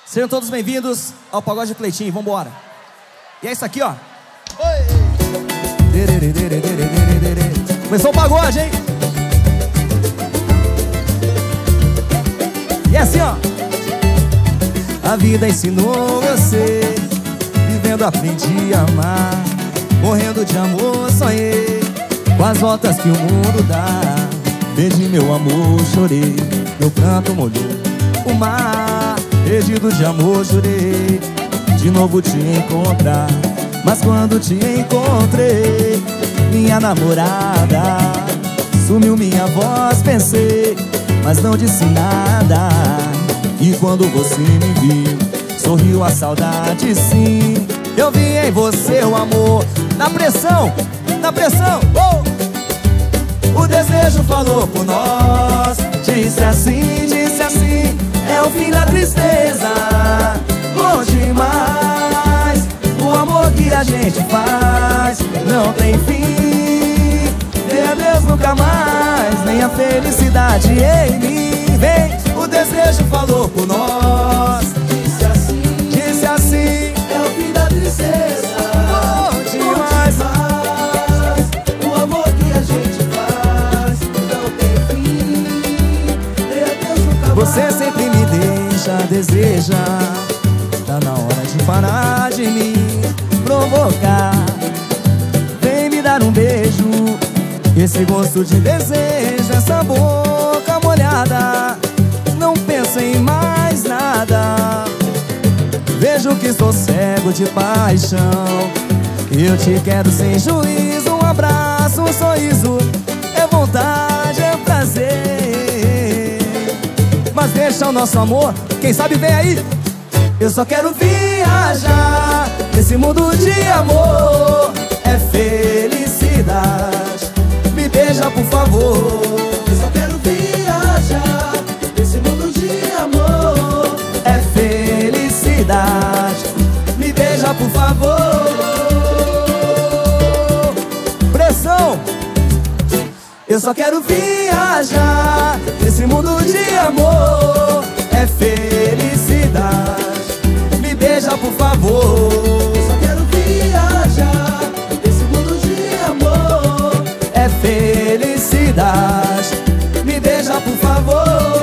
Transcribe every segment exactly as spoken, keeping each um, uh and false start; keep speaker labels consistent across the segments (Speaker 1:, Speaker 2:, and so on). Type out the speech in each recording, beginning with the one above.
Speaker 1: Sejam todos bem-vindos ao Pagode Cleitinho, vambora. E é isso aqui, ó. Começou o pagode, hein? E é assim, ó. A vida ensinou você, vivendo aprendi a amar, morrendo de amor sonhei, com as voltas que o mundo dá. Perdi meu amor, chorei, meu pranto molhou o mar. Perdido de amor, jurei de novo te encontrar. Mas quando te encontrei, minha namorada, sumiu minha voz, pensei, mas não disse nada. E quando você me viu, sorriu a saudade, sim. Eu vi em você o amor, na pressão, na pressão, oh! O desejo falou por nós, disse assim, disse assim: é o fim da tristeza, bom demais. O amor que a gente faz não tem fim. Meu Deus, nunca mais, nem a felicidade em mim. Vem, o desejo falou por nós, disse assim, disse assim:
Speaker 2: é o fim da tristeza,
Speaker 1: bom demais.
Speaker 2: O amor que a gente faz não tem fim. Meu Deus, nunca mais.
Speaker 1: Você sempre me deixa, deseja. Tá na hora de parar de me provocar. Vem me dar um beijo, esse gosto de desejo, essa boca molhada. Não pensa em mais nada. Vejo que estou cego de paixão. Eu te quero sem juízo. Um abraço, um sorriso, é vontade, é prazer. Mas deixa o nosso amor, quem sabe vem aí. Eu só quero viajar nesse mundo de amor, é felicidade. Me beija, por favor.
Speaker 2: Eu só quero viajar nesse mundo de amor,
Speaker 1: é felicidade. Me beija, por favor. Pressão. Eu só quero viajar nesse mundo de amor, é felicidade. Me beija, por favor.
Speaker 2: eu só quero viajar nesse mundo de amor,
Speaker 1: É felicidade. Me beija, por favor.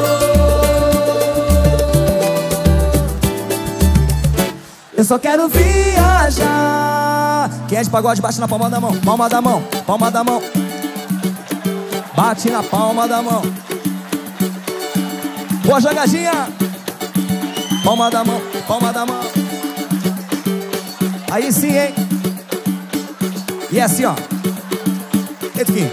Speaker 1: Eu só quero viajar. Quem é de pagode, bate na palma da mão. Palma da mão, palma da mão. Bate na palma da mão. Boa jogadinha. Palma da mão, palma da mão. Aí sim, hein? E é assim, ó. Eita aqui.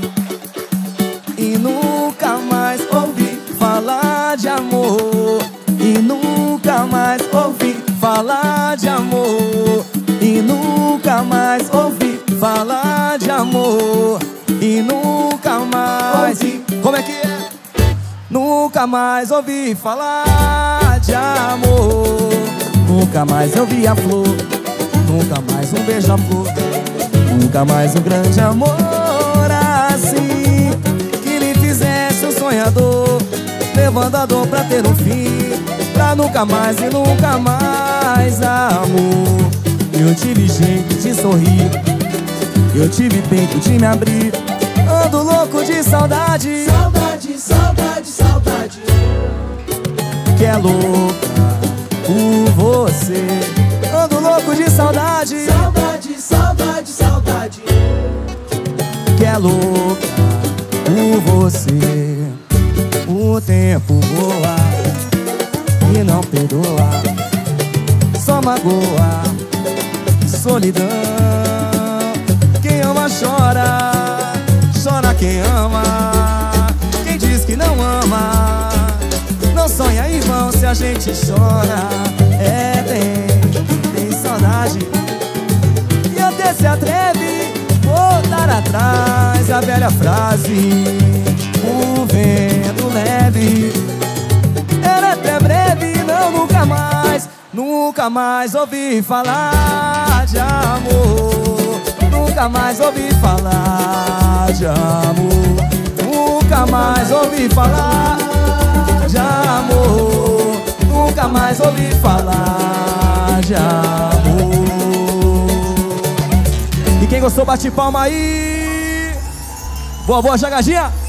Speaker 1: E nunca mais ouvi falar de amor. E nunca mais ouvi falar de amor. E nunca mais ouvi falar de amor. E nunca mais ouvi. Como é que é? Nunca mais ouvi falar de amor. Nunca mais eu vi a flor. Nunca mais um beija-flor. Nunca mais um grande amor assim, que lhe fizesse um sonhador, levando a dor pra ter um fim, pra nunca mais e nunca mais amor. Eu tive jeito de sorrir, eu tive peito de me abrir. Ando louco de saudade,
Speaker 2: saudade, saudade, saudade.
Speaker 1: que é louca por você. Ando louco de saudade,
Speaker 2: saudade, saudade, saudade.
Speaker 1: que é louca por você. O tempo voa e não perdoa, só magoa, solidão. Quem ama chora, chora quem ama. Quem diz que não ama, não sonha em vão. Se a gente chora, é bem, tem saudade. E até se atreve voltar atrás, a velha frase, o vento leve. Era até breve, não nunca mais. Nunca mais ouvi falar de amor. Nunca mais ouvi falar de amor. Nunca mais ouvi falar de amor. nunca mais ouvi falar de amor. E quem gostou, bate palma aí. Boa, boa, Jagadinha.